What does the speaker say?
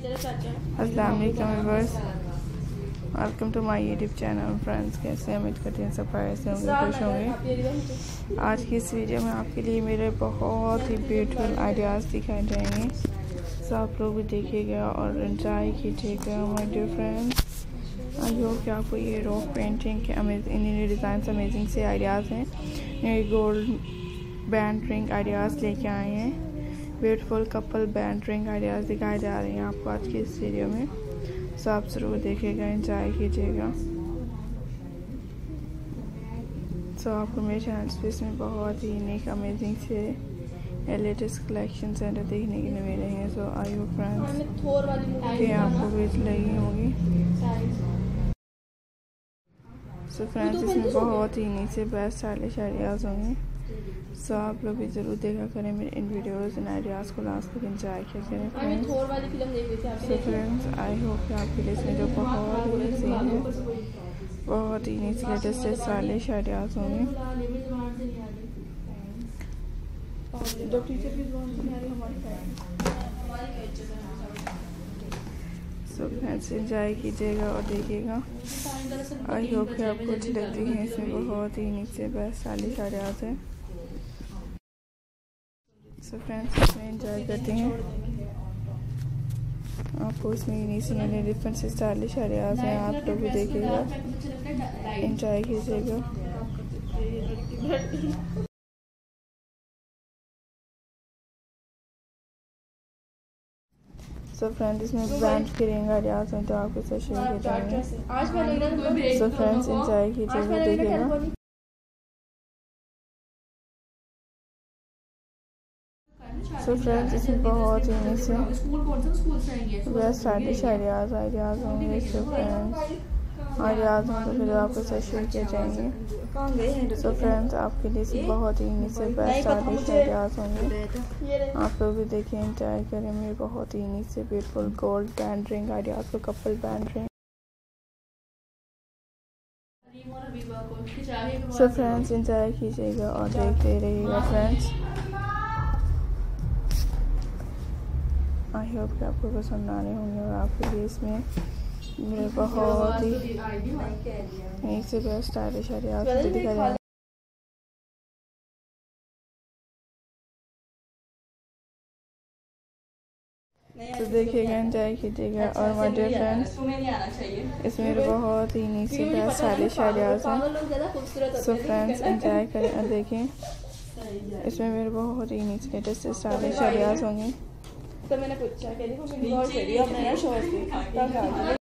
अस्सलाम वालेकुम viewers, welcome to my YouTube channel. Friends, कैसे हैं? उम्मीद करते हैं सब खैरियत से होंगे, खुश होंगे। आज की इस वीडियो में आपके लिए मेरे बहुत ही ब्यूटीफुल आइडियाज़ दिखाए जाएंगे, तो आप लोग भी देखिएगा और एंजॉय कीजिएगा my dear friends. I hope कि आपको ये रॉक पेंटिंग के अमेजिंग डिज़ाइन अमेजिंग से आइडियाज़ हैं। ये गोल्ड बैंड रिंग आइडियाज़ लेके आए हैं। Beautiful couple band ring ideas दिखाए जा रहे हैं आपको आज की इस वीडियो में, सो आप ज़रूर देखिएगा, एंजॉय कीजिएगा। सो आपको मेरे चैनल पे इसमें बहुत ही यूनिक अमेजिंग से लेटेस्ट कलेक्शन सेंटर देखने के लिए मिले हैं। सो आई होप फ्रेंड्स कि आपको भी लगी होगी। सो फ्रेंड्स, इसमें बहुत ही यूनिक से बेस्ट स्टाइलिश आइडियाज़ होंगे, सो आप लोग भी ज़रूर देखा करें मेरे इन वीडियोज़ एंड आइडियाज़ को लास्ट तक एंजॉय किया करें friends. So friends, I hope कि आपके लिए इसमें जो बहुत ही सीन है, बहुत ही लेटेस्ट स्टाइलिश आइडियाज़ होंगे। सो फ्रेंड्स, एंजॉय कीजिएगा और देखिएगा। आई होप कि आपको अच्छी लगती है। इसमें बहुत ही नीचे बेस्ट स्टाइलिश आइडियाज़ है। सो फ्रेंड्स, इसमें एंजॉय करते हैं। आपको इसमें नीचे डिफरेंट से स्टाइलिश आइडियाज़ हैं, आप लोग भी देखिएगा, एंजॉय कीजिएगा। सो फ्रेंड्स, इसमें ब्रांड के रिंग आइडियाज़ हैं, तो आपके साथ शेयर किए जाएंगे। सो फ्रेंड्स, एंजॉय कीजिएगा, देखिएगा। सो फ्रेंड्स, इसमें बहुत ही नीचे बेस्ट स्टाइलिश आइडियाज़ होंगे। सो फ्रेंड्स, आइडियाज़ हों तो फिर आपके साथ शेयर किए जाएंगे। सो फ्रेंड्स, आपके लिए इसमें बहुत ही नीचे बेस्ट स्टाइलिश आइडियाज़ होंगे, आप लोग भी देखें, एंजॉय करें। मेरे बहुत ही नीचे beautiful gold band ring ideas को couple band ring. So friends, enjoy कीजिएगा और देखते रहिएगा फ्रेंड्स। आई होप कि आपको पसंद आने होंगे और आपके लिए इसमें मेरे बहुत ही एक से बेस्ट स्टाइलिश आइडियाज़ दिखाई जाएंगे। तो देखिएगा, एंजॉय कीजिएगा। और माय डियर फ्रेंड्स, इसमें बहुत ही नीचे बेस्ट स्टाइलिश आइडियाज़ हैं। सो फ्रेंड्स, एंजॉय करें और देखें। इसमें मेरे बहुत ही नीचे लेटेस्ट स्टाइलिश आइडियाज़ होंगे। तो मैंने पूछा कि